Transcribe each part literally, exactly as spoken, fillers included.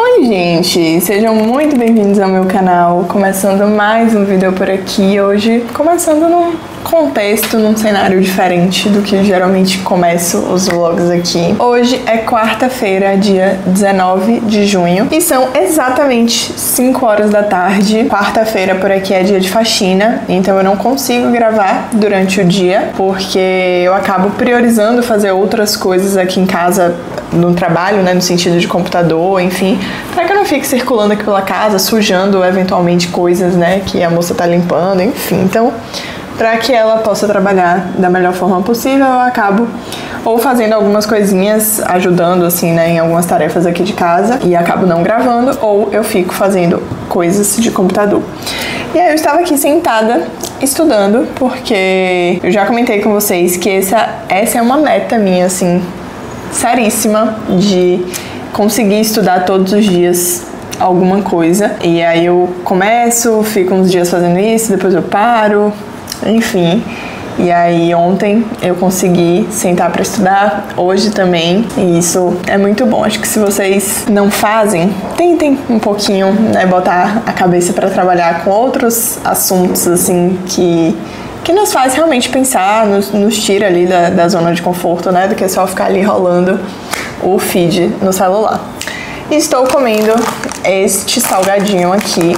Oi gente, sejam muito bem-vindos ao meu canal, começando mais um vídeo por aqui, hoje começando num contexto, num cenário diferente do que geralmente começo os vlogs aqui. Hoje é quarta-feira, dia dezenove de junho, e são exatamente cinco horas da tarde. Quarta-feira por aqui é dia de faxina, então eu não consigo gravar durante o dia, porque eu acabo priorizando fazer outras coisas aqui em casa, no trabalho, né, no sentido de computador, enfim, para que eu não fique circulando aqui pela casa, sujando eventualmente coisas, né, que a moça tá limpando, enfim. Então, para que ela possa trabalhar da melhor forma possível, eu acabo ou fazendo algumas coisinhas, ajudando, assim, né, em algumas tarefas aqui de casa, e acabo não gravando, ou eu fico fazendo coisas de computador. E aí eu estava aqui sentada, estudando, porque eu já comentei com vocês que essa, essa é uma meta minha, assim, seríssima, de conseguir estudar todos os dias alguma coisa. E aí eu começo, fico uns dias fazendo isso, depois eu paro, enfim. E aí ontem eu consegui sentar para estudar, hoje também, e isso é muito bom. Acho que se vocês não fazem, tentem um pouquinho, né, botar a cabeça para trabalhar com outros assuntos, assim, que que nos faz realmente pensar, nos, nos tira ali da, da zona de conforto, né, do que só ficar ali rolando o feed no celular. E estou comendo este salgadinho aqui.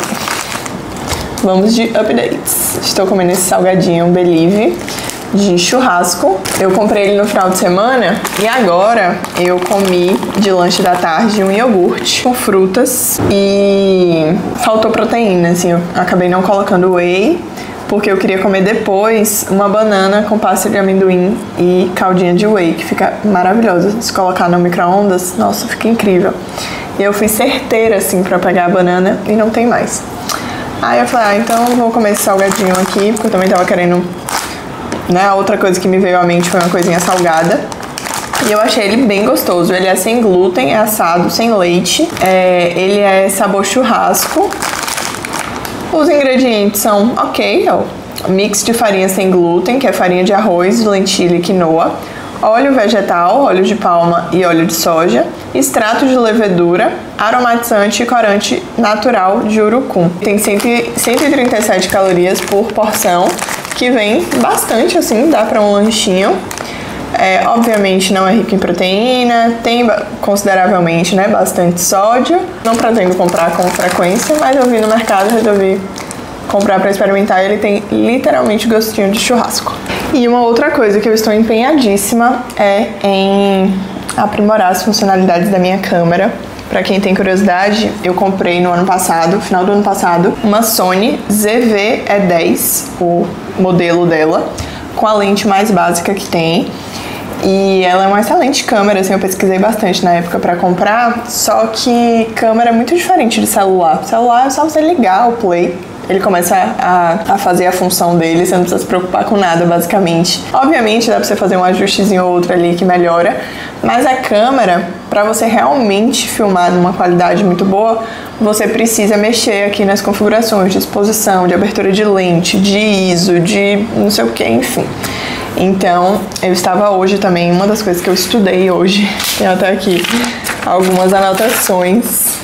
Vamos de updates. Estou comendo esse salgadinho Believe de churrasco. Eu comprei ele no final de semana e agora eu comi de lanche da tarde um iogurte com frutas e faltou proteína, assim, eu acabei não colocando whey, porque eu queria comer depois uma banana com pasta de amendoim e caldinha de whey, que fica maravilhosa. Se colocar no micro-ondas, nossa, fica incrível. E eu fui certeira, assim, pra pegar a banana e não tem mais. Aí eu falei, ah, então eu vou comer esse salgadinho aqui, porque eu também tava querendo, né, a outra coisa que me veio à mente foi uma coisinha salgada. E eu achei ele bem gostoso. Ele é sem glúten, é assado, sem leite. É, ele é sabor churrasco. Os ingredientes são ok, ó, mix de farinha sem glúten, que é farinha de arroz, lentilha e quinoa, óleo vegetal, óleo de palma e óleo de soja, extrato de levedura, aromatizante e corante natural de urucum. Tem cento e trinta e sete calorias por porção, que vem bastante, assim, dá para um lanchinho. É, obviamente não é rico em proteína, tem consideravelmente, né, bastante sódio. Não pretendo comprar com frequência, mas eu vi no mercado e resolvi comprar para experimentar. Ele tem literalmente gostinho de churrasco. E uma outra coisa que eu estou empenhadíssima é em aprimorar as funcionalidades da minha câmera. Para quem tem curiosidade, eu comprei no ano passado, final do ano passado, uma Sony Z V E dez, o modelo dela, com a lente mais básica que tem. E ela é uma excelente câmera, assim, eu pesquisei bastante na época pra comprar, só que câmera é muito diferente de celular. Celular é só você ligar o play, ele começa a, a fazer a função dele, você não precisa se preocupar com nada, basicamente. Obviamente dá pra você fazer um ajustezinho ou outro ali que melhora, mas a câmera, pra você realmente filmar numa qualidade muito boa, você precisa mexer aqui nas configurações de exposição, de abertura de lente, de I S O, de não sei o que, enfim. Então, eu estava hoje também, uma das coisas que eu estudei hoje, tem até aqui algumas anotações,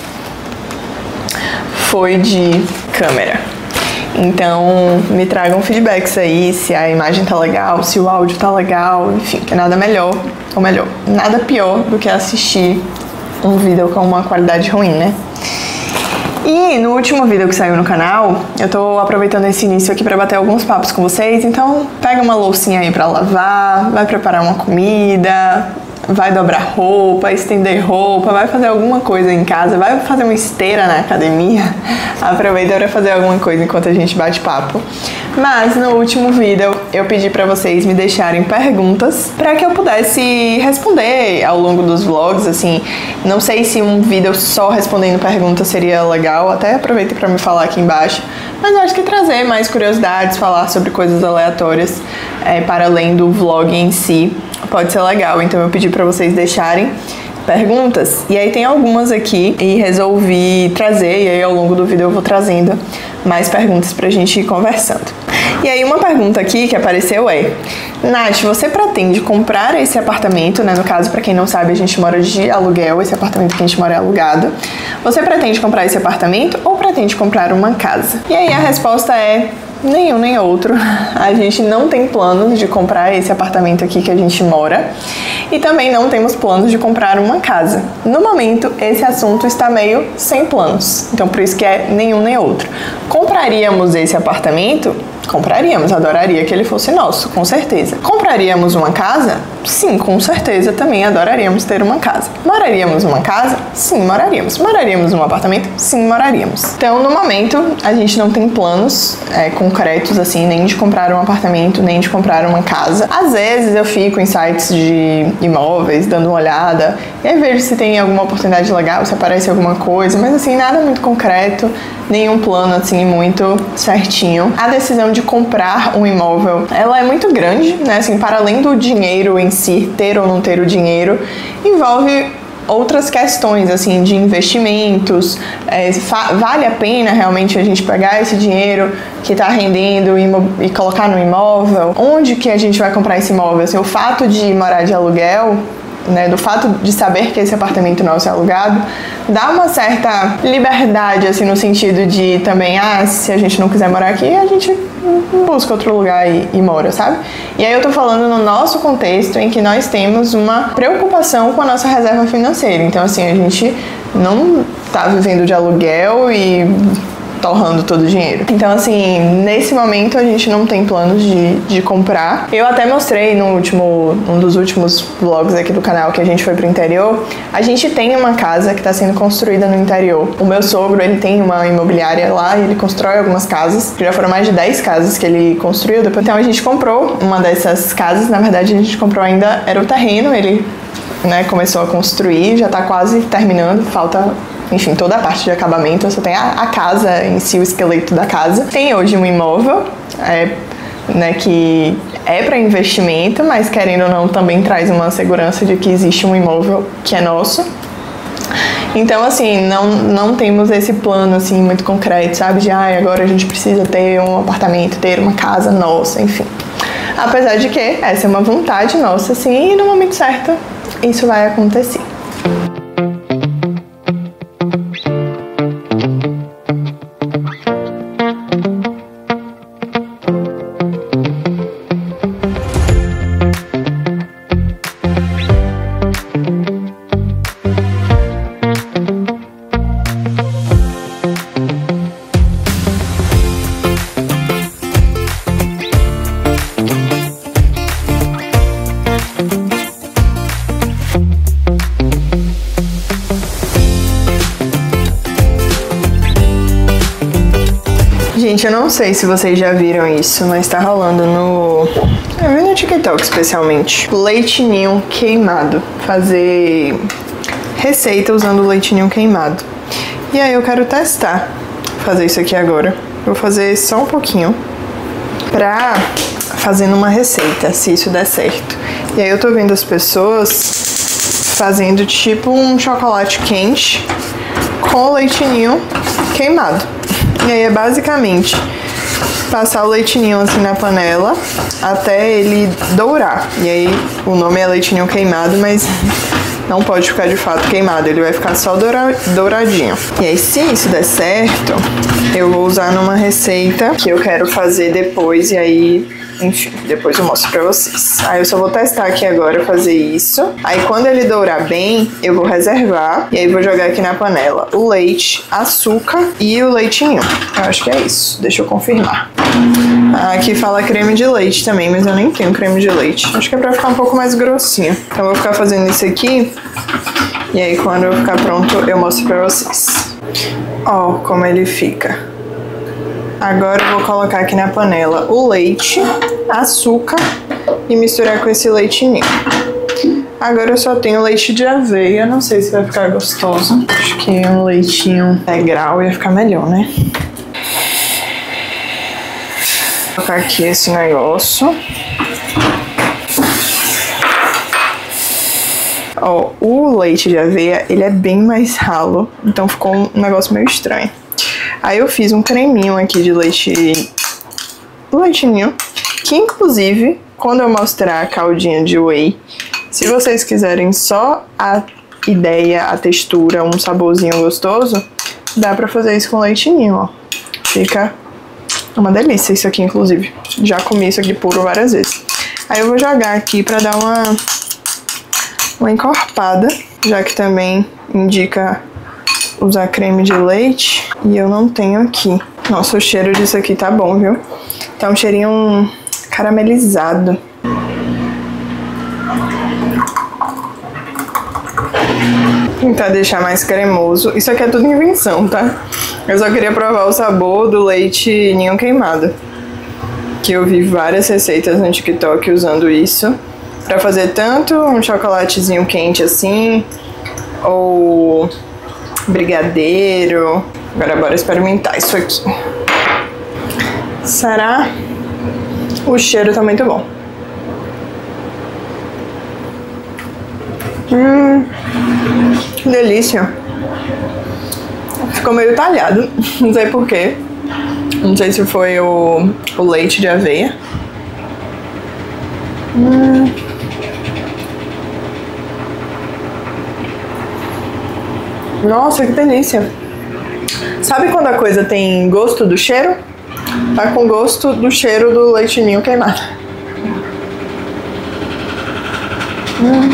foi de câmera. Então, me tragam feedbacks aí, se a imagem tá legal, se o áudio tá legal, enfim, é nada melhor, ou melhor, nada pior do que assistir um vídeo com uma qualidade ruim, né? E no último vídeo que saiu no canal, eu tô aproveitando esse início aqui pra bater alguns papos com vocês, então pega uma loucinha aí pra lavar, vai preparar uma comida, vai dobrar roupa, estender roupa, vai fazer alguma coisa em casa, vai fazer uma esteira na academia, aproveita para fazer alguma coisa enquanto a gente bate papo. Mas no último vídeo eu pedi para vocês me deixarem perguntas para que eu pudesse responder ao longo dos vlogs, assim, não sei se um vídeo só respondendo perguntas seria legal, até aproveita para me falar aqui embaixo, mas eu acho que trazer mais curiosidades, falar sobre coisas aleatórias, é, para além do vlog em si, pode ser legal. Então eu pedi para vocês deixarem perguntas, e aí tem algumas aqui e resolvi trazer, e aí ao longo do vídeo eu vou trazendo mais perguntas pra gente ir conversando. E aí uma pergunta aqui que apareceu é: Nath, você pretende comprar esse apartamento, né? No caso, pra quem não sabe, a gente mora de aluguel, esse apartamento que a gente mora é alugado. Você pretende comprar esse apartamento ou pretende comprar uma casa? E aí a resposta é: nenhum nem outro. A gente não tem planos de comprar esse apartamento aqui que a gente mora e também não temos planos de comprar uma casa. No momento, esse assunto está meio sem planos, então por isso que é nenhum nem outro. Compraríamos esse apartamento? Compraríamos, adoraria que ele fosse nosso, com certeza. Compraríamos uma casa? Sim, com certeza, também adoraríamos ter uma casa. Moraríamos numa casa? Sim, moraríamos. Moraríamos num apartamento? Sim, moraríamos. Então, no momento, a gente não tem planos é, concretos, assim, nem de comprar um apartamento, nem de comprar uma casa. Às vezes eu fico em sites de imóveis, dando uma olhada, e aí vejo se tem alguma oportunidade legal, se aparece alguma coisa, mas assim, nada muito concreto, nenhum plano, assim, muito certinho. A decisão de de comprar um imóvel, ela é muito grande, né? Assim, para além do dinheiro em si, ter ou não ter o dinheiro, envolve outras questões, assim, de investimentos. É, vale a pena realmente a gente pegar esse dinheiro que está rendendo e, e colocar no imóvel? Onde que a gente vai comprar esse imóvel? Assim, o fato de morar de aluguel, né, do fato de saber que esse apartamento nosso é alugado, dá uma certa liberdade, assim, no sentido de também, ah, se a gente não quiser morar aqui, a gente busca outro lugar e, e mora, sabe? E aí eu tô falando no nosso contexto em que nós temos uma preocupação com a nossa reserva financeira. Então, assim, a gente não tá vivendo de aluguel e torrando todo o dinheiro. Então, assim, nesse momento a gente não tem planos de, de comprar. Eu até mostrei no último, um dos últimos vlogs aqui do canal que a gente foi pro interior. A gente tem uma casa que está sendo construída no interior. O meu sogro, ele tem uma imobiliária lá e ele constrói algumas casas. Já foram mais de dez casas que ele construiu. Então a gente comprou uma dessas casas. Na verdade, a gente comprou ainda, era o terreno, ele, né, começou a construir, já tá quase terminando, falta, enfim, toda a parte de acabamento, só tem a, a casa em si, o esqueleto da casa. Tem hoje um imóvel, é, né, que é para investimento, mas querendo ou não também traz uma segurança de que existe um imóvel que é nosso. Então, assim, não, não temos esse plano, assim, muito concreto, sabe? De, ah, agora a gente precisa ter um apartamento, ter uma casa nossa, enfim. Apesar de que essa é uma vontade nossa, assim, e no momento certo isso vai acontecer. Gente, eu não sei se vocês já viram isso, mas tá rolando no... Eu vi no TikTok, especialmente. Leite ninho queimado. Fazer receita usando leite ninho queimado. E aí eu quero testar fazer isso aqui agora. Vou fazer só um pouquinho pra fazer numa receita, se isso der certo. E aí eu tô vendo as pessoas fazendo tipo um chocolate quente com leite ninho queimado. E aí é basicamente passar o leite ninho assim na panela até ele dourar. E aí o nome é leite ninho queimado, mas não pode ficar de fato queimado, ele vai ficar só doura, douradinho. E aí, se isso der certo, eu vou usar numa receita que eu quero fazer depois, e aí, enfim, depois eu mostro pra vocês. Aí eu só vou testar aqui agora fazer isso. Aí quando ele dourar bem, eu vou reservar, e aí vou jogar aqui na panela o leite, açúcar e o leitinho. Eu acho que é isso, deixa eu confirmar. Aqui fala creme de leite também, mas eu nem tenho creme de leite. Acho que é pra ficar um pouco mais grossinho. Então eu vou ficar fazendo isso aqui, e aí quando eu ficar pronto eu mostro pra vocês. Ó, como ele fica. Agora eu vou colocar aqui na panela o leite, açúcar e misturar com esse leitinho. Agora eu só tenho leite de aveia, não sei se vai ficar gostoso. Acho que um leitinho integral ia ficar melhor, né? Vou colocar aqui esse negócio. Ó, o leite de aveia, ele é bem mais ralo, então ficou um negócio meio estranho. Aí eu fiz um creminho aqui de leite do leitinho, que inclusive, quando eu mostrar a caldinha de whey, se vocês quiserem só a ideia, a textura, um saborzinho gostoso, dá pra fazer isso com leitinho, ó. Fica uma delícia isso aqui, inclusive. Já comi isso aqui puro várias vezes. Aí eu vou jogar aqui pra dar uma, uma encorpada, já que também indica usar creme de leite e eu não tenho aqui. Nossa, o cheiro disso aqui tá bom, viu? Tá um cheirinho caramelizado. Tentar deixar mais cremoso. Isso aqui é tudo invenção, tá? Eu só queria provar o sabor do leite ninho queimado, que eu vi várias receitas no TikTok usando isso pra fazer tanto um chocolatezinho quente assim, ou brigadeiro. Agora bora experimentar isso aqui. Será? O cheiro tá muito bom. Hum, que delícia. Ficou meio talhado, não sei porquê. Não sei se foi o, o leite de aveia. Hum. Nossa, que delícia. Sabe quando a coisa tem gosto do cheiro? Tá com gosto do cheiro do leite ninho queimado. Hum.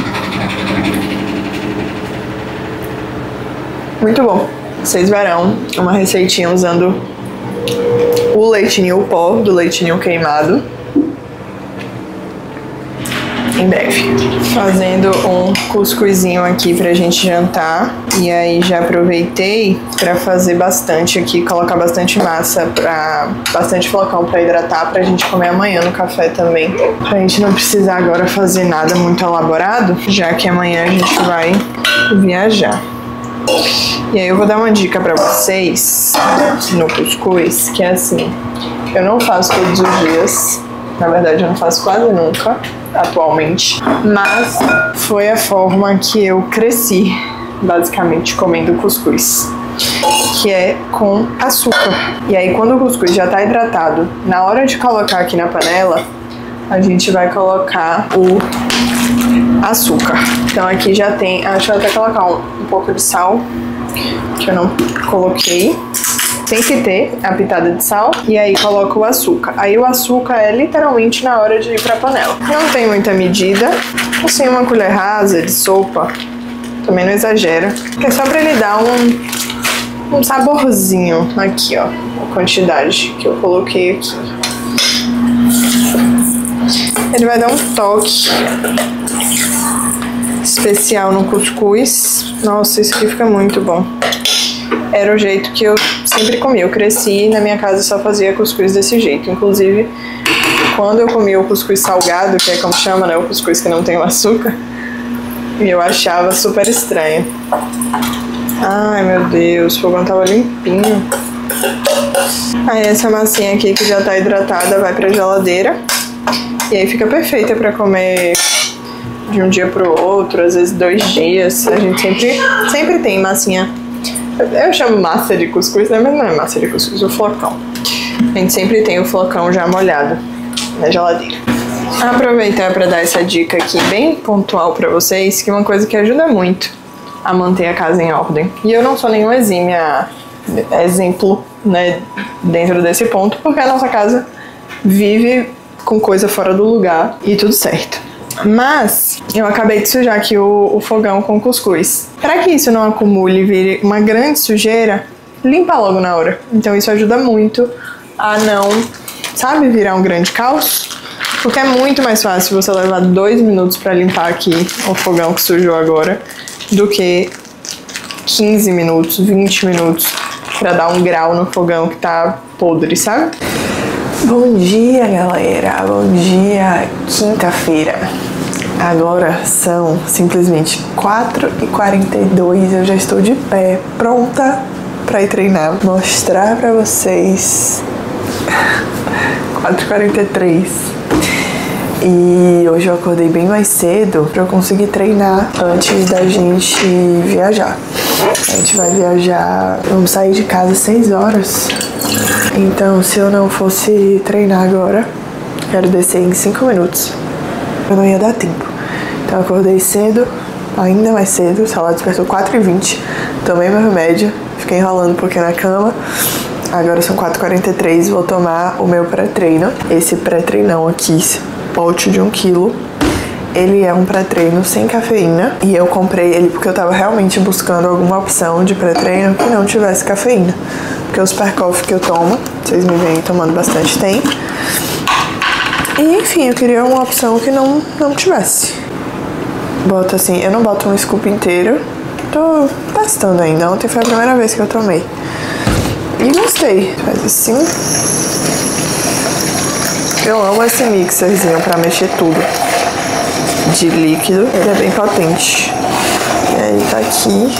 Muito bom. Vocês verão uma receitinha usando o leitinho pó do leitinho queimado em breve. Fazendo um cuscuzinho aqui pra gente jantar. E aí já aproveitei pra fazer bastante aqui, colocar bastante massa, pra, bastante flocão pra hidratar, pra gente comer amanhã no café também. Pra gente não precisar agora fazer nada muito elaborado, já que amanhã a gente vai viajar. E aí eu vou dar uma dica pra vocês no cuscuz, que é assim, eu não faço todos os dias, na verdade eu não faço quase nunca, atualmente, mas foi a forma que eu cresci, basicamente, comendo cuscuz, que é com açúcar. E aí quando o cuscuz já tá hidratado, na hora de colocar aqui na panela, a gente vai colocar o açúcar. Então aqui já tem, acho que eu vou até colocar um, um pouco de sal, que eu não coloquei. Tem que ter a pitada de sal. E aí coloco o açúcar. Aí o açúcar é literalmente na hora de ir pra panela. Não tem muita medida, assim, uma colher rasa de sopa, também não exagera, que é só pra ele dar um, um saborzinho. Aqui, ó, a quantidade que eu coloquei aqui. Ele vai dar um toque especial no cuscuz. Nossa, isso aqui fica muito bom. Era o jeito que eu sempre comi. Eu cresci e na minha casa só fazia cuscuz desse jeito. Inclusive, quando eu comia o cuscuz salgado, que é como chama, né? O cuscuz que não tem o açúcar, eu achava super estranho. Ai, meu Deus, o fogão tava limpinho. Aí essa massinha aqui que já tá hidratada vai pra geladeira. E aí fica perfeita pra comer de um dia pro outro, às vezes dois dias. A gente sempre, sempre tem massinha. Eu chamo massa de cuscuz, né? Mas não é massa de cuscuz, o flocão. A gente sempre tem o flocão já molhado na geladeira. Aproveitar para dar essa dica aqui bem pontual pra vocês, que é uma coisa que ajuda muito a manter a casa em ordem. E eu não sou nenhum exímia exemplo, né, dentro desse ponto, porque a nossa casa vive com coisa fora do lugar e tudo certo. Mas eu acabei de sujar aqui o, o fogão com cuscuz. Para que isso não acumule e vire uma grande sujeira, limpa logo na hora. Então isso ajuda muito a não, sabe, virar um grande caos. Porque é muito mais fácil você levar dois minutos para limpar aqui o fogão que sujou agora do que quinze minutos, vinte minutos para dar um grau no fogão que tá podre, sabe? Bom dia, galera! Bom dia! Quinta-feira. Agora são simplesmente quatro e quarenta e dois. Eu já estou de pé, pronta para ir treinar. Mostrar para vocês. quatro e quarenta e três. E hoje eu acordei bem mais cedo para eu conseguir treinar antes da gente viajar. A gente vai viajar, vamos sair de casa às seis horas. Então, se eu não fosse treinar agora, quero descer em cinco minutos. Eu não ia dar tempo. Então, eu acordei cedo, ainda mais cedo. O celular despertou quatro e vinte. Tomei meu remédio, fiquei enrolando um pouquinho na cama. Agora são quatro e quarenta e três, vou tomar o meu pré-treino. Esse pré-treinão aqui, esse pote de um quilo. Ele é um pré-treino sem cafeína e eu comprei ele porque eu tava realmente buscando alguma opção de pré-treino que não tivesse cafeína. Porque o Super Coffee que eu tomo, vocês me veem tomando bastante tempo. E enfim, eu queria uma opção que não, não tivesse. Boto assim, eu não boto um scoop inteiro. Tô testando ainda, ontem foi a primeira vez que eu tomei. E gostei, faz assim. Eu amo esse mixerzinho pra mexer tudo de líquido, ele é bem potente. E aí tá aqui.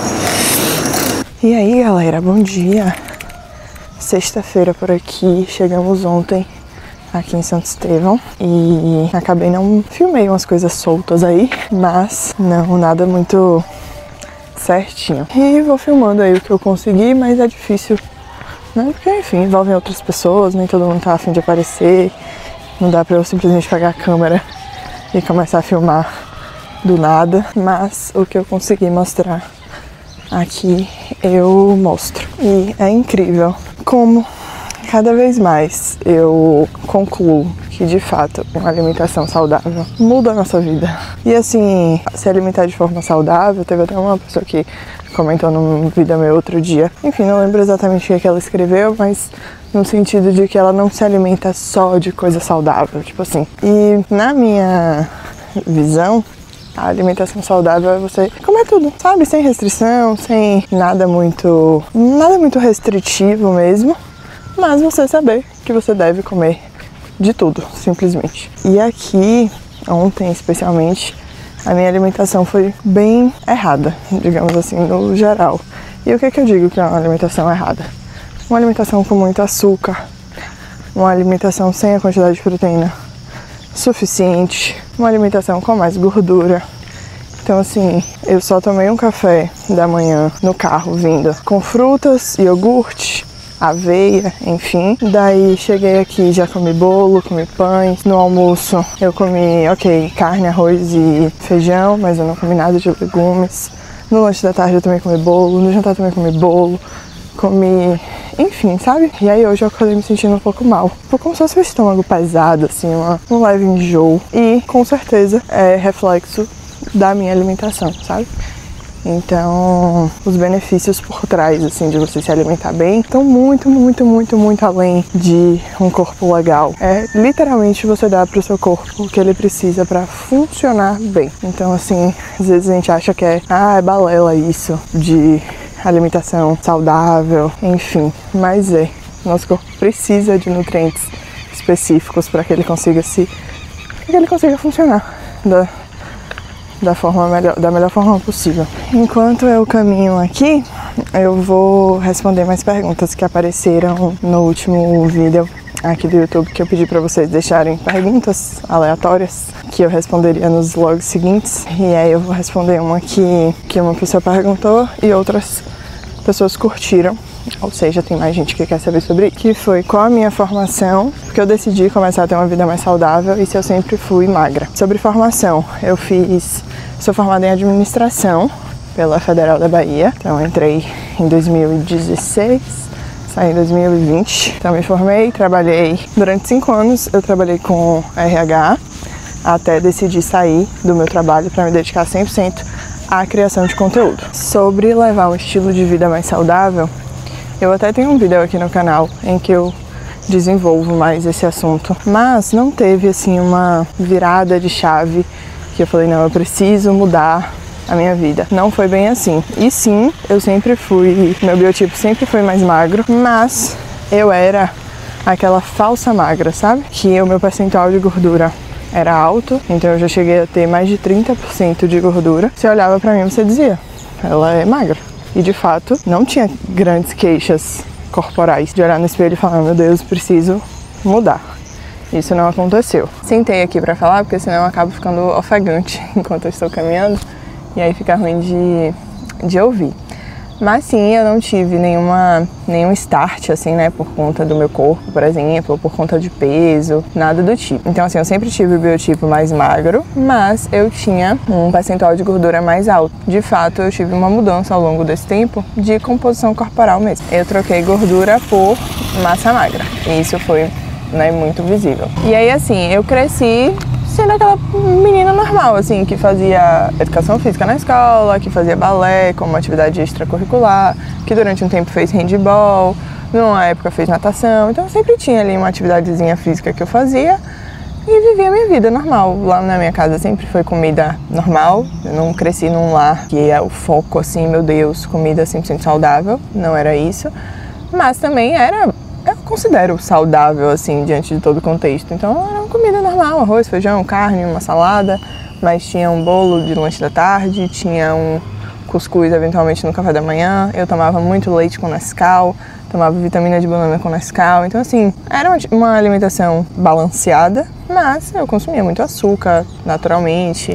E aí galera, bom dia. Sexta-feira por aqui, chegamos ontem aqui em Santo Estevão e acabei não filmei umas coisas soltas aí, mas não nada muito certinho. E vou filmando aí o que eu consegui, mas é difícil, né? Porque enfim, envolvem outras pessoas, nem todo mundo tá a fim de aparecer, não dá pra eu simplesmente pegar a câmera e começar a filmar do nada, mas o que eu consegui mostrar aqui eu mostro. E é incrível como cada vez mais eu concluo que de fato uma alimentação saudável muda a nossa vida. E assim, se alimentar de forma saudável, teve até uma pessoa que comentou num vídeo meu outro dia, enfim, não lembro exatamente o que ela escreveu, mas no sentido de que ela não se alimenta só de coisa saudável, tipo assim. E na minha visão, a alimentação saudável é você comer tudo, sabe? Sem restrição, sem nada muito, nada muito restritivo mesmo, mas você saber que você deve comer de tudo, simplesmente. E aqui, ontem especialmente, a minha alimentação foi bem errada, digamos assim, no geral. E o que é que eu digo que é uma alimentação errada? Uma alimentação com muito açúcar, uma alimentação sem a quantidade de proteína suficiente, uma alimentação com mais gordura. Então assim, eu só tomei um café da manhã no carro vindo com frutas, iogurte, aveia, enfim. Daí cheguei aqui, já comi bolo, comi pães. No almoço eu comi, ok, carne, arroz e feijão, mas eu não comi nada de legumes. No lanche da tarde eu também comi bolo, no jantar eu também comi bolo, comi, enfim, sabe? E aí hoje eu acordei me sentindo um pouco mal. Foi como se fosse um estômago pesado, assim, uma, um leve enjoo. E com certeza é reflexo da minha alimentação, sabe? Então, os benefícios por trás, assim, de você se alimentar bem, estão muito, muito, muito, muito além de um corpo legal. É literalmente você dar pro seu corpo o que ele precisa pra funcionar bem. Então, assim, às vezes a gente acha que é, ah, é balela isso de alimentação saudável, enfim, mas é. Nosso corpo precisa de nutrientes específicos para que ele consiga se, para que ele consiga funcionar da da forma melhor, da melhor forma possível. Enquanto eu caminho aqui, eu vou responder mais perguntas que apareceram no último vídeo aqui do YouTube, que eu pedi para vocês deixarem perguntas aleatórias que eu responderia nos vlogs seguintes. E aí eu vou responder uma que, que uma pessoa perguntou e outras pessoas curtiram. Ou seja, tem mais gente que quer saber sobre isso. Que foi qual a minha formação, porque eu decidi começar a ter uma vida mais saudável e se eu sempre fui magra. Sobre formação, eu fiz, sou formada em administração pela Federal da Bahia. Então eu entrei em dois mil e dezesseis, saí em dois mil e vinte. Então me formei, trabalhei durante cinco anos, eu trabalhei com R H até decidir sair do meu trabalho para me dedicar cem por cento à criação de conteúdo. Sobre levar um estilo de vida mais saudável, eu até tenho um vídeo aqui no canal em que eu desenvolvo mais esse assunto, mas não teve assim uma virada de chave que eu falei, não, eu preciso mudar a minha vida. Não foi bem assim. E sim, eu sempre fui, meu biotipo sempre foi mais magro, mas eu era aquela falsa magra, sabe? Que o meu percentual de gordura era alto, então eu já cheguei a ter mais de trinta por cento de gordura. Você olhava pra mim e você dizia, ela é magra. E de fato, não tinha grandes queixas corporais de olhar no espelho e falar, meu Deus, preciso mudar. Isso não aconteceu. Sentei aqui pra falar, porque senão eu acabo ficando ofegante enquanto eu estou caminhando, e aí fica ruim de, de ouvir. Mas sim, eu não tive nenhuma, nenhum start, assim, né, por conta do meu corpo, por exemplo, ou por conta de peso, nada do tipo. Então, assim, eu sempre tive o biotipo mais magro, mas eu tinha um percentual de gordura mais alto. De fato, eu tive uma mudança ao longo desse tempo de composição corporal mesmo. Eu troquei gordura por massa magra, e isso foi, né, muito visível. E aí, assim, eu cresci sendo aquela menina normal, assim, que fazia educação física na escola, que fazia balé como atividade extracurricular, que durante um tempo fez handball, numa época fez natação. Então eu sempre tinha ali uma atividadezinha física que eu fazia e vivia a minha vida normal. Lá na minha casa sempre foi comida normal, eu não cresci num lar que é o foco, assim, meu Deus, comida cem por cento saudável, não era isso, mas também era... eu considero saudável, assim, diante de todo o contexto. Então, era uma comida normal, arroz, feijão, carne, uma salada, mas tinha um bolo de lanche da tarde, tinha um cuscuz, eventualmente, no café da manhã. Eu tomava muito leite com Nescau, tomava vitamina de banana com Nescau. Então, assim, era uma alimentação balanceada, mas eu consumia muito açúcar, naturalmente.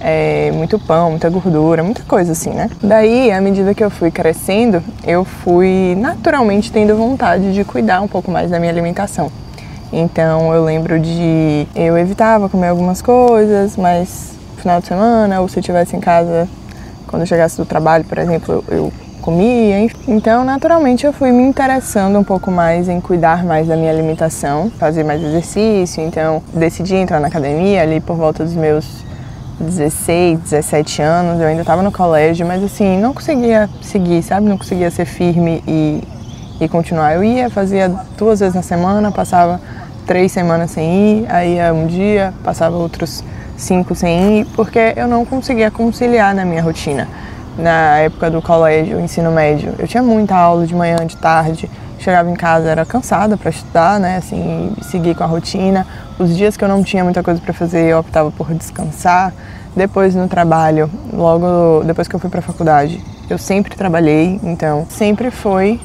É, muito pão, muita gordura, muita coisa assim, né? Daí, à medida que eu fui crescendo, eu fui naturalmente tendo vontade de cuidar um pouco mais da minha alimentação. Então, eu lembro de... eu evitava comer algumas coisas, mas no final de semana, ou se eu estivesse em casa, quando eu chegasse do trabalho, por exemplo, eu, eu comia, enfim. Então, naturalmente, eu fui me interessando um pouco mais em cuidar mais da minha alimentação, fazer mais exercício. Então, decidi entrar na academia ali por volta dos meus dezesseis, dezessete anos, eu ainda estava no colégio, mas assim, não conseguia seguir, sabe? Não conseguia ser firme e, e continuar. Eu ia, fazia duas vezes na semana, passava três semanas sem ir, aí ia um dia, passava outros cinco sem ir, porque eu não conseguia conciliar na minha rotina. Na época do colégio, ensino médio, eu tinha muita aula de manhã, de tarde, chegava em casa, era cansada para estudar, né, assim, seguir com a rotina. Os dias que eu não tinha muita coisa para fazer, eu optava por descansar. Depois no trabalho, logo depois que eu fui para a faculdade, eu sempre trabalhei, então sempre foi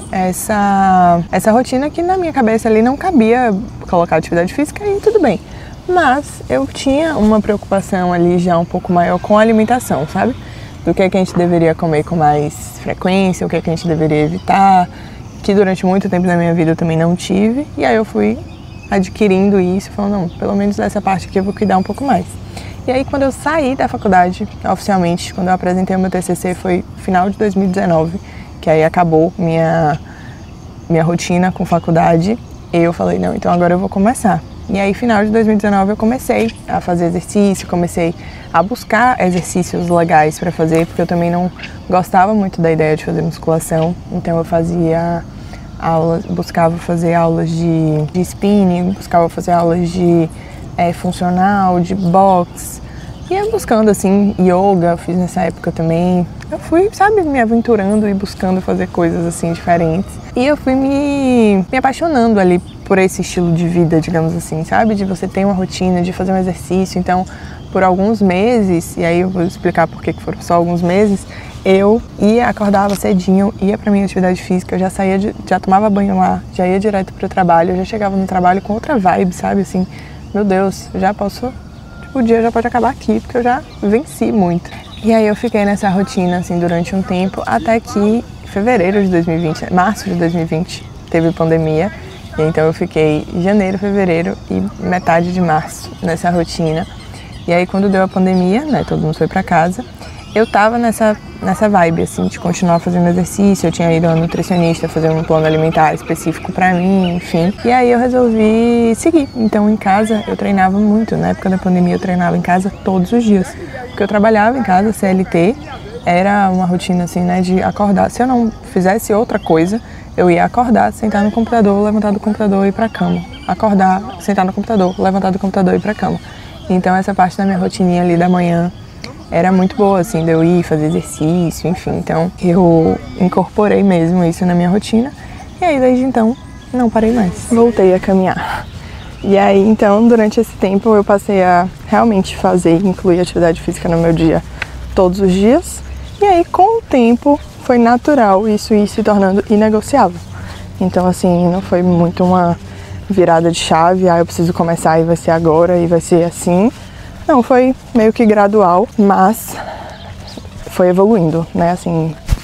essa, essa rotina que na minha cabeça ali não cabia colocar atividade física e tudo bem. Mas eu tinha uma preocupação ali já um pouco maior com a alimentação, sabe? Do que é que a gente deveria comer com mais frequência, o que é que a gente deveria evitar, que durante muito tempo da minha vida eu também não tive, e aí eu fui adquirindo isso, falando, não, pelo menos dessa parte aqui eu vou cuidar um pouco mais. E aí quando eu saí da faculdade, oficialmente, quando eu apresentei o meu T C C, foi final de dois mil e dezenove, que aí acabou minha, minha rotina com faculdade, e eu falei, não, então agora eu vou começar. E aí, final de dois mil e dezenove, eu comecei a fazer exercício, comecei a buscar exercícios legais para fazer, porque eu também não gostava muito da ideia de fazer musculação, então eu fazia aulas, buscava fazer aulas de, de spinning, buscava fazer aulas de é, funcional, de boxe, ia buscando assim, yoga, eu fiz nessa época também. Eu fui, sabe, me aventurando e buscando fazer coisas assim diferentes. E eu fui me, me apaixonando ali por esse estilo de vida, digamos assim, sabe? De você ter uma rotina, de fazer um exercício. Então, por alguns meses, e aí eu vou explicar por que foram só alguns meses, eu ia, acordava cedinho, ia pra minha atividade física, eu já saía, de, já tomava banho lá, já ia direto pro trabalho, eu já chegava no trabalho com outra vibe, sabe? Assim, meu Deus, já posso, tipo, o dia já pode acabar aqui, porque eu já venci muito. E aí eu fiquei nessa rotina, assim, durante um tempo, até que em fevereiro de dois mil e vinte, março de dois mil e vinte, teve pandemia. E então eu fiquei janeiro, fevereiro e metade de março nessa rotina. E aí quando deu a pandemia, né, todo mundo foi pra casa, eu tava nessa, nessa vibe, assim, de continuar fazendo exercício. Eu tinha ido a nutricionista fazer um plano alimentar específico pra mim, enfim. E aí eu resolvi seguir. Então em casa eu treinava muito. Na época da pandemia eu treinava em casa todos os dias. Porque eu trabalhava em casa, C L T, era uma rotina assim, né, de acordar. Se eu não fizesse outra coisa, eu ia acordar, sentar no computador, levantar do computador e ir pra cama. Acordar, sentar no computador, levantar do computador e ir pra cama. Então essa parte da minha rotininha ali da manhã era muito boa, assim, de eu ir fazer exercício, enfim. Então eu incorporei mesmo isso na minha rotina. E aí desde então não parei mais. Voltei a caminhar. E aí então durante esse tempo eu passei a realmente fazer, incluir atividade física no meu dia todos os dias. E aí com o tempo foi natural isso ir se tornando inegociável. Então assim, não foi muito uma virada de chave, ah, eu preciso começar e vai ser agora e vai ser assim. Não, foi meio que gradual, mas foi evoluindo, né? Assim,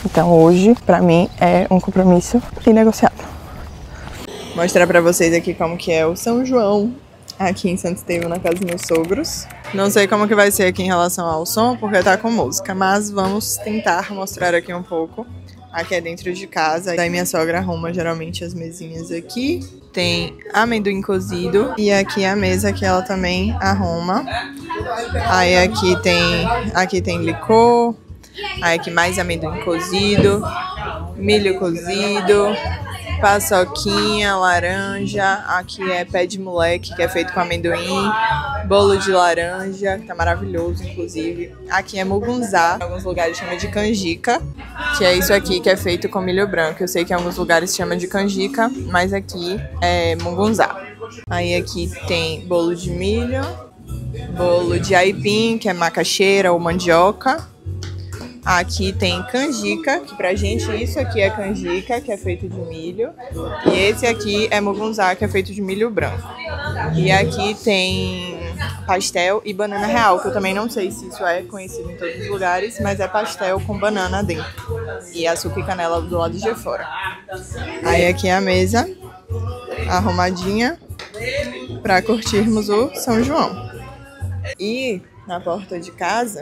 Então hoje, pra mim, é um compromisso inegociável. Vou mostrar pra vocês aqui como que é o São João aqui em Santo Estevão, na casa dos meus sogros. Não sei como que vai ser aqui em relação ao som, porque tá com música, mas vamos tentar mostrar aqui um pouco. Aqui é dentro de casa, daí minha sogra arruma geralmente as mesinhas aqui. Tem amendoim cozido e aqui a mesa que ela também arruma. Aí aqui tem, aqui tem licor, aí aqui mais amendoim cozido, milho cozido, paçoquinha, laranja, aqui é pé de moleque, que é feito com amendoim, bolo de laranja, que tá maravilhoso, inclusive. Aqui é mugunzá, em alguns lugares chama de canjica, que é isso aqui que é feito com milho branco. Eu sei que em alguns lugares chama de canjica, mas aqui é mugunzá. Aí aqui tem bolo de milho, bolo de aipim, que é macaxeira ou mandioca. Aqui tem canjica, que pra gente isso aqui é canjica, que é feito de milho. E esse aqui é mugunzá, que é feito de milho branco. E aqui tem pastel e banana real, que eu também não sei se isso é conhecido em todos os lugares, mas é pastel com banana dentro. E açúcar e canela do lado de fora. Aí aqui é a mesa arrumadinha pra curtirmos o São João. E na porta de casa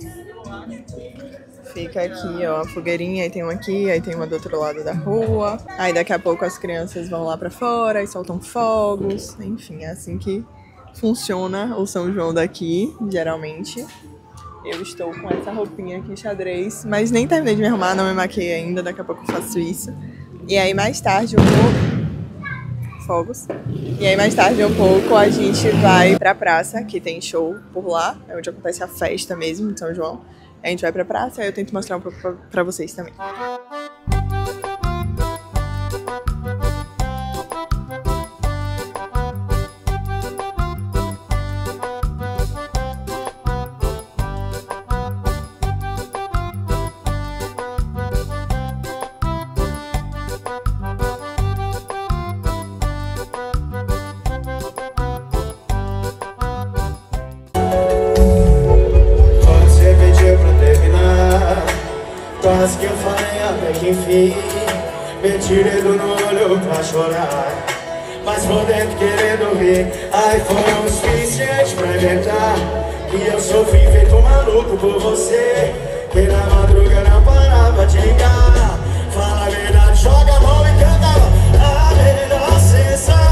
fica aqui, ó, a fogueirinha, aí tem uma aqui, aí tem uma do outro lado da rua. Aí daqui a pouco as crianças vão lá pra fora e soltam fogos. Enfim, é assim que funciona o São João daqui, geralmente. Eu estou com essa roupinha aqui, xadrez, mas nem terminei de me arrumar, não me maquiei ainda, daqui a pouco eu faço isso. E aí mais tarde um pouco... fogos. E aí mais tarde um pouco a gente vai pra praça, que tem show por lá, é onde acontece a festa mesmo de São João. A gente vai pra praça, aí eu tento mostrar um pouco pra, pra vocês também. Quase que eu falei até que enfim, me tirei do olho pra chorar, mas por dentro querendo rir. Aí foi o suficiente pra inventar que eu sofri feito um maluco por você, que na madruga não parava de ligar. Fala a verdade, joga a mão e cantava a melhor sensação.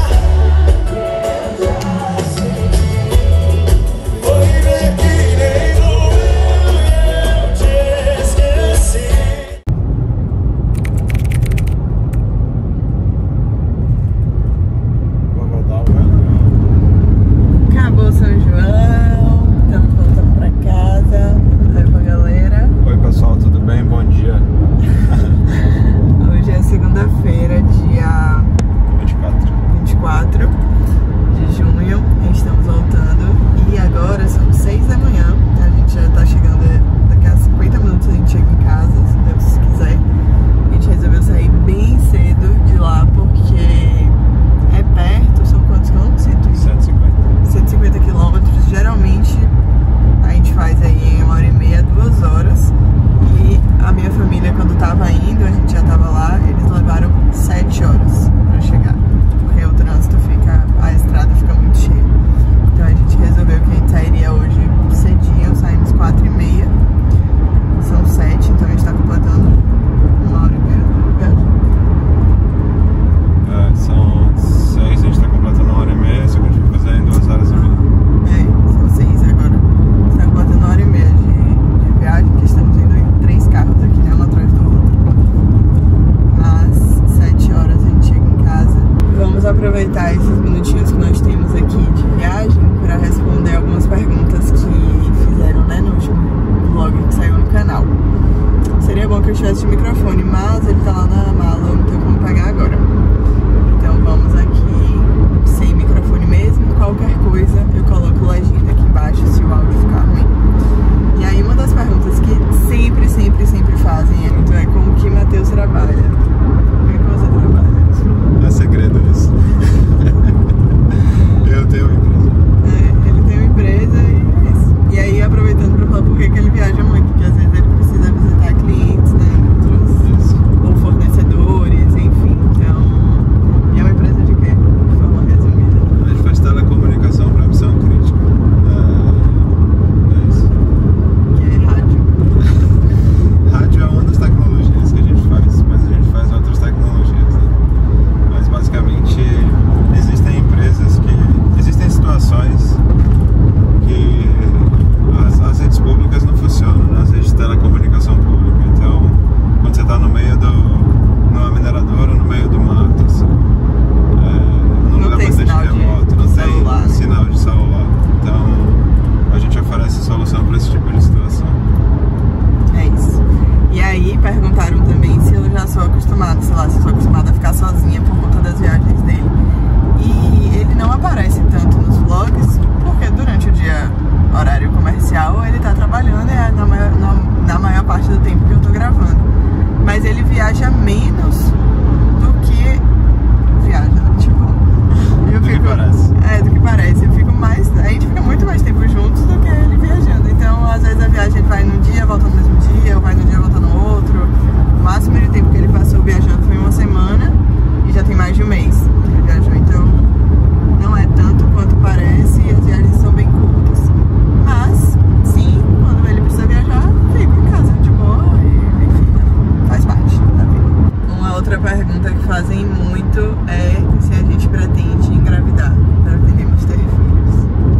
outra pergunta que fazem muito é se a gente pretende engravidar. Pretendemos ter filhos.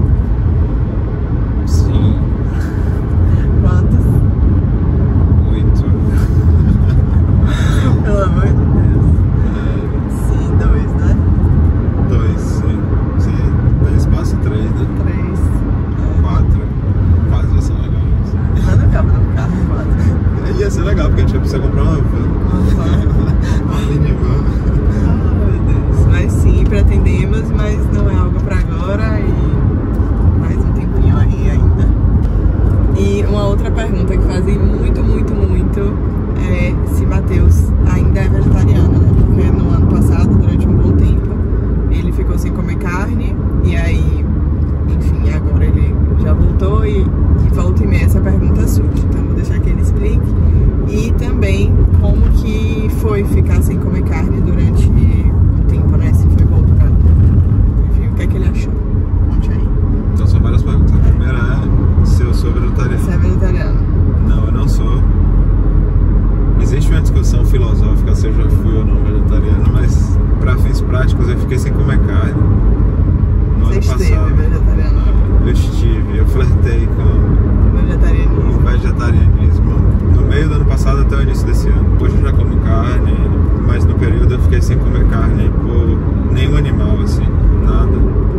Sim. Quantos? Oito. Pelo amor de Deus. Sim, dois, né? Dois, sim. Sim. Tem espaço três, né? Três. Quatro. Quase ia ser legal. Mas não cabe no carro, quatro. Ia ser legal, porque a gente vai precisar comprar uma van. Uma minivan. Ah, meu Deus. Mas sim, pretendemos, mas não é algo pra agora e mais um tempinho aí ainda. E uma outra pergunta que fazem muito, muito, muito é se Matheus ainda é vegetariano, né? Porque no ano passado, durante um bom tempo, ele ficou sem comer carne e aí, enfim, agora ele já voltou e, e volta e meia essa pergunta surge. Então vou deixar que ele explique. E também como que foi ficar sem comer carne durante um tempo, né? Se foi bom pra... Enfim, o que é que ele achou? Conte aí. Então são várias perguntas. A primeira é se eu sou vegetariano. Você é vegetariano? Não, eu não sou. Existe uma discussão filosófica se eu já fui ou não vegetariano, mas para fins práticos eu fiquei sem comer carne no Você ano esteve passado. vegetariano? Eu estive, eu flertei com Vegetarianismo. o vegetarianismo no meio do ano passado até o início desse ano. Hoje eu já como carne, mas no período eu fiquei sem comer carne por nenhum animal, assim, nada,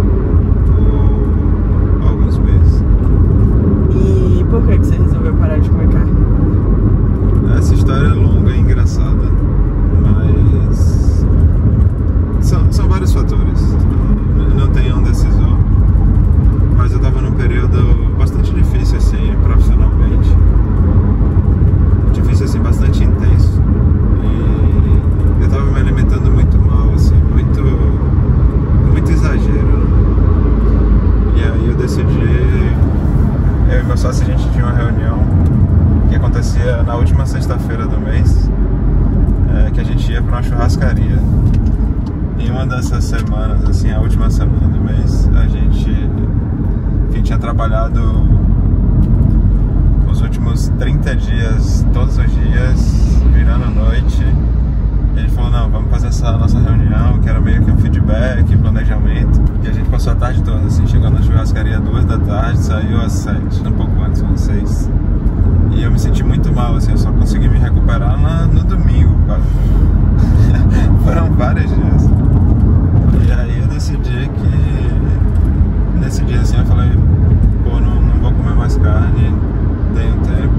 por alguns meses. E por que que você resolveu parar de comer carne? Essa história é longa e engraçada, mas são, são vários fatores. Não tem um decisor, mas eu tava num período bastante difícil, assim, profissionalmente. Difícil, assim, bastante intenso. E eu tava me alimentando muito mal, assim, muito, muito exagero, né? E aí eu decidi, eu e meu sócio, a gente tinha uma reunião que acontecia na última sexta-feira do mês, é, que a gente ia para uma churrascaria. Em uma dessas semanas, assim, a última semana do mês, a gente, a gente tinha trabalhado os últimos trinta dias, todos os dias, virando a noite. E a gente falou, não, vamos fazer essa nossa reunião, que era meio que um feedback, planejamento. E a gente passou a tarde toda, assim, chegou na churrascaria às duas da tarde, saiu às sete, um pouco antes, às seis. E eu me senti muito mal, assim, eu só consegui me recuperar na, no domingo, quase. Foram vários dias. E aí eu decidi que, nesse dia assim, eu falei, pô, não, não vou comer mais carne, dei um tempo,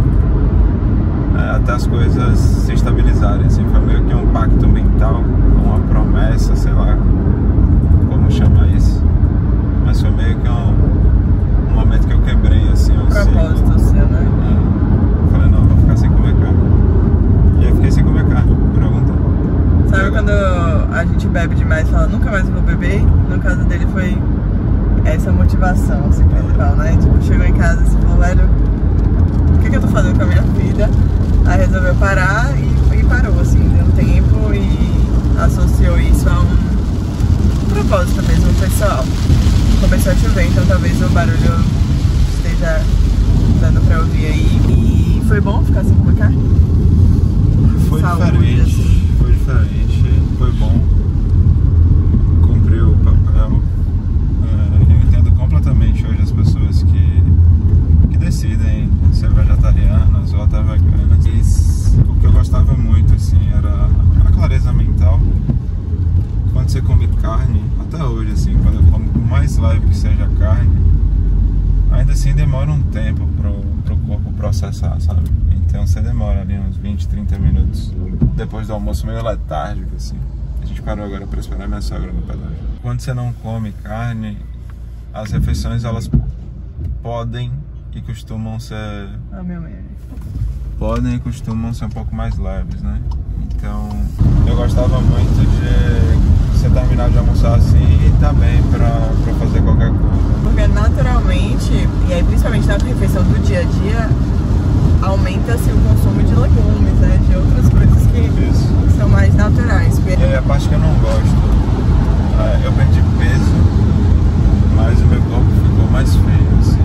é, até as coisas se estabilizarem, assim, foi meio que um pacto mental, uma promessa, sei lá como chamar isso, mas foi meio que um, um momento que eu quebrei, assim, Um propósito seu, né? É. Falei, não, vou ficar sem comer carne. E aí eu fiquei sem comer carne, por algum tempo. Sabe quando a gente bebe demais e fala, nunca mais vou beber? No caso dele foi essa motivação, assim, principal, né? Tipo, chegou em casa e falou, velho, o que que eu tô fazendo com a minha vida? Aí resolveu parar e, e parou, assim, deu um tempo e associou isso a um, um propósito mesmo, pessoal. Começou a chover, então talvez o barulho esteja dando pra ouvir aí. E foi bom ficar sem comer carne? Foi Saúde, diferente, assim. foi diferente, foi bom, cumpriu o papel. É, eu entendo completamente hoje as pessoas que, que decidem ser vegetarianas ou até veganas. E o que eu gostava muito, assim, era a clareza mental. Quando você come carne, até hoje, assim, quando eu como, por mais leve que seja a carne, ainda assim demora um tempo pro, pro corpo processar, sabe? Então você demora ali uns vinte, trinta minutos depois do almoço, meio letárgico, assim. A gente parou agora para esperar minha sogra no pedágio. Quando você não come carne, as refeições, elas podem e costumam ser... Ah, meu meme. Podem e costumam ser um pouco mais leves, né? Então, eu gostava muito de você terminar de almoçar assim e tá bem pra, pra fazer qualquer coisa. Porque naturalmente, e aí principalmente na refeição do dia a dia, aumenta-se o consumo de legumes, né? De outras coisas que Isso. são mais naturais. E aí a parte que eu não gosto, é, eu perdi peso, mas o meu corpo ficou mais feio, assim.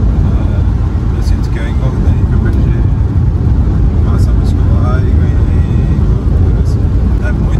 É, eu sinto que eu engordei, que eu perdi massa muscular e ganhei gordura, assim. É muito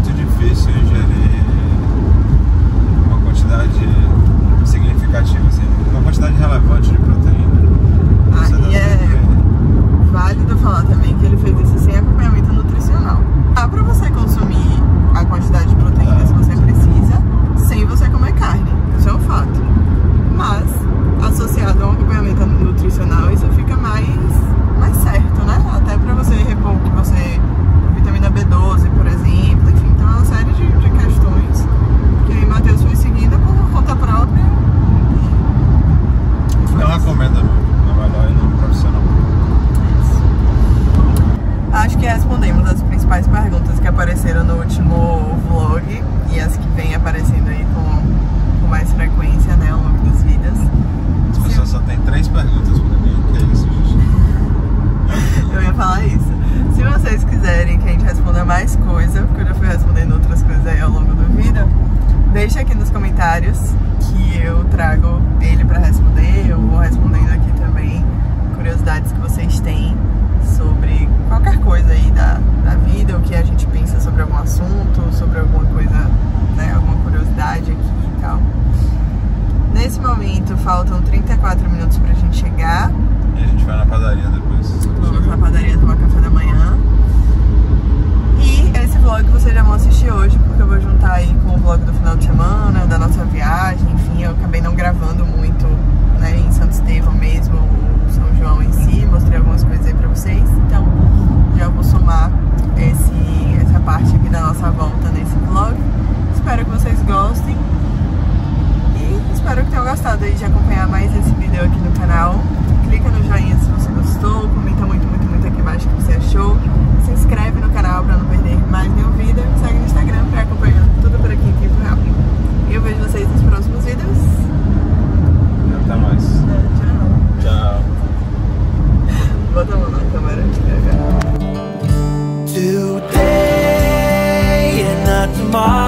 vlog do final de semana, da nossa viagem, enfim, eu acabei não gravando muito, né, em Santo Estevão mesmo, ou São João em si, mostrei algumas coisas aí pra vocês, então já vou somar esse, essa parte aqui da nossa volta nesse vlog. Espero que vocês gostem e espero que tenham gostado aí de acompanhar mais esse vídeo aqui no canal. Clica no joinha se você gostou, comenta muito, muito, muito aqui embaixo o que você achou. Se inscreve no canal pra não perder mais nenhum vídeo. Segue no Instagram pra acompanhar tudo por aqui em tempo rápido. E eu vejo vocês nos próximos vídeos. Até mais. Tchau. Tchau. Bota a mão na câmera. Today and not tomorrow.